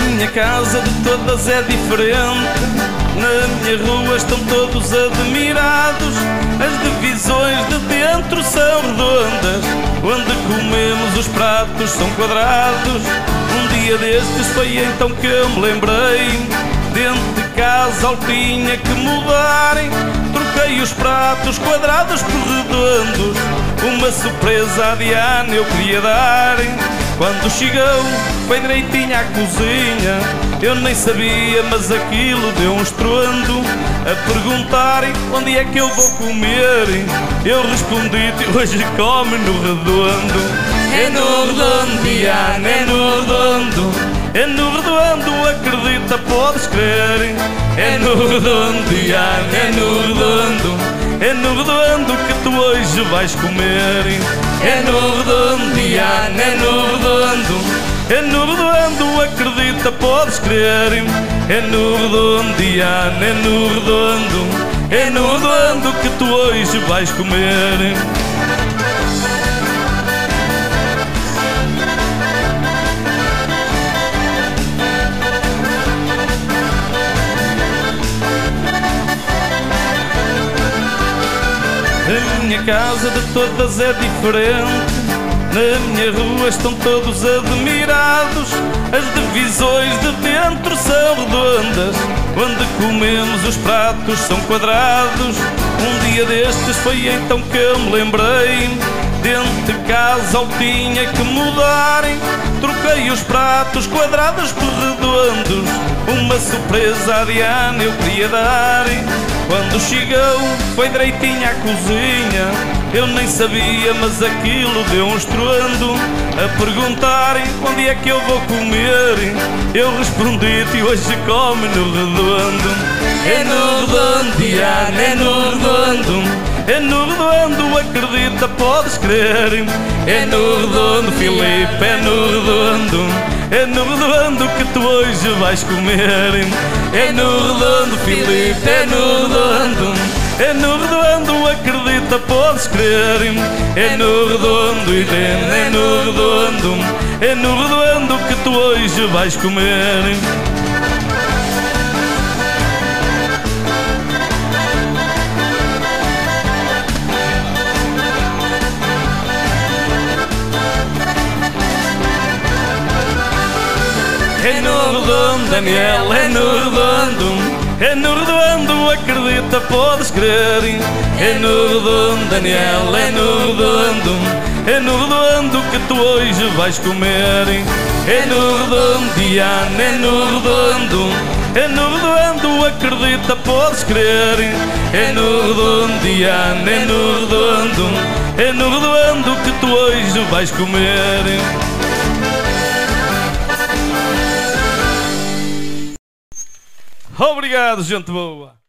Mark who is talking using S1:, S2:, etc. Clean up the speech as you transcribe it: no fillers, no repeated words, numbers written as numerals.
S1: minha casa de todas é diferente. Na minha rua estão todos admirados. As divisões de dentro são redondas, onde comemos os pratos são quadrados. Um dia destes foi então que eu me lembrei, dentro de casa algo tinha que mudarem. Troquei os pratos quadrados por redondos, uma surpresa à Diana eu queria dar. Quando chegou, foi direitinho à cozinha, eu nem sabia, mas aquilo deu um estrondo. A perguntarem onde é que eu vou comer, eu respondi: hoje come no redondo. É no redondo, Diana, é no redondo. É no redondo, acredita, podes crer. É no redondo, Diana, é no redondo. É no redondo que tu hoje vais comer. É no redondo, Diana, é no redondo. É no redondo, acredita, podes crer. É no redondo, Diana, é no redondo. É no redondo que tu hoje vais comer. A minha casa de todas é diferente. Na minha rua estão todos admirados. As divisões de dentro são redondas, onde comemos os pratos são quadrados. Um dia destes foi então que eu me lembrei, dentro de casa algo tinha que mudarem. Troquei os pratos quadrados por redondos, uma surpresa à Diana eu queria dar. Quando chegou, foi direitinho à cozinha, eu nem sabia, mas aquilo deu um estrondo. A perguntarem onde é que eu vou comer, eu respondi-te: hoje come no redondo. É no redondo, Diana, é no redondo. É no redondo, acredita, podes crer. É no redondo, Filipe, é no redondo. É no redondo que tu hoje vais comer. É no redondo, Filipe, é no redondo. É no redondo, acredita, podes crer. É no redondo, Irene, é no redondo. É no redondo que tu hoje vais comer. É no redondo, Daniel, é no redondo. É no redondo, acredita, podes crer. É no redondo, Daniel, é no redondo. É no redondo que tu hoje vais comer. É no redondo, Diana, é no redondo. É no redondo, acredita, podes crer. É no redondo, Diana, é no redondo. É no redondo que tu hoje vais comer. Obrigado, gente boa!